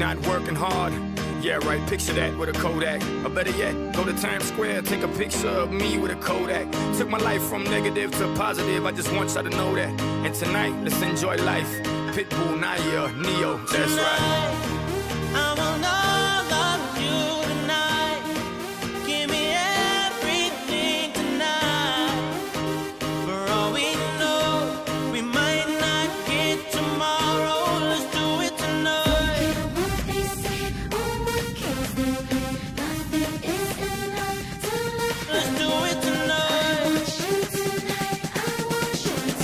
not working hard. Yeah, right, picture that with a Kodak. Or better yet, go to Times Square, take a picture of me with a Kodak. Took my life from negative to positive, I just want y'all to know that. And tonight, let's enjoy life. Pitbull, Naya, Neo, that's right. I want all of you tonight. Give me everything tonight. For all we know, we might not get tomorrow. Let's do it tonight. What they say, oh my kills them. Nothing is enough to love. Let's do it tonight. I want you tonight. I want you to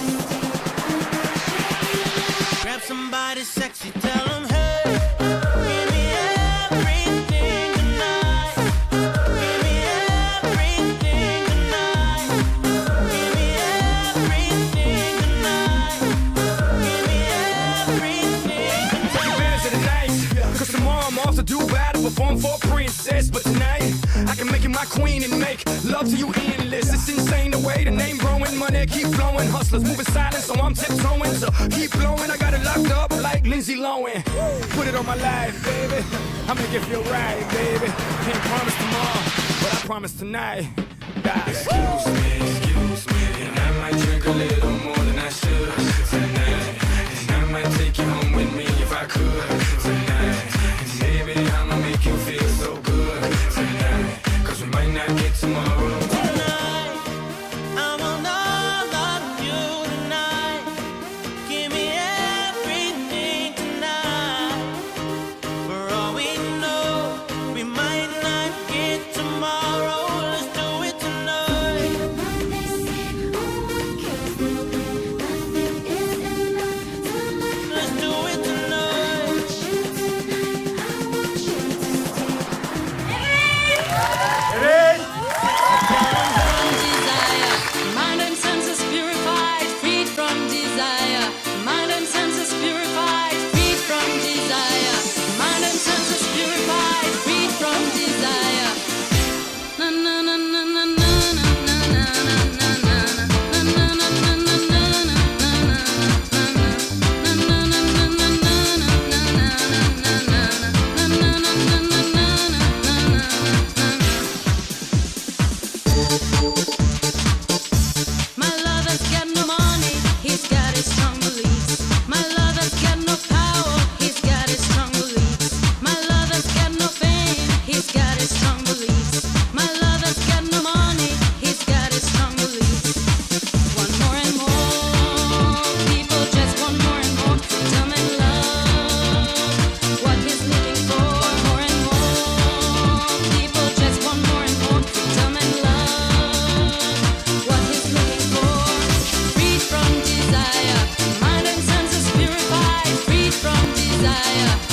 stay. Grab somebody sexy, tell them hey. Give me everything tonight. Give me everything tonight. Give me everything tonight. Give me everything Take tonight. advantage of the night, cause tomorrow I'm off to Dubai to perform for a princess. But tonight, I can make you my queen and make love to you endless. It's insane the way the name growing, money keep flowing. Hustlers moving silent, so I'm tiptoeing. So keep blowing, I got it locked up like Lindsay Lohan. Put it on my life, baby. I'm gonna give you a ride, baby. Can't promise tomorrow, but I promise tonight. Die. Excuse me, and I might drink a little more than I should tonight. And I might take you home with me if I could tonight. And baby, I'ma make you feel so good tonight. Cause we might not get tomorrow. Tonight, I want all of you tonight. Give me everything tonight. For all we know, we might not get tomorrow. Let's do it tonight. What they say, oh my kills them. Nothing is enough to love. Let's do it I tonight. want you tonight. I want you to stay. Mind and senses purified, freed from desire. Mind and senses purified, freed from desire. Mind and senses purified, freed from desire. Na na na na na na na na na na na My lover's got no money, he's got his strong beliefs. My lover's got no power, he's got his strong beliefs. My lover's got no fame, he's got his strong beliefs. My lover's got no money, he's got his strong beliefs. Want more and more, people just want more and more freedom and love. What he's looking for, more and more, people just want more and more freedom and love. What he's looking for, freed from desire. Mind and senses purified, freed from desire.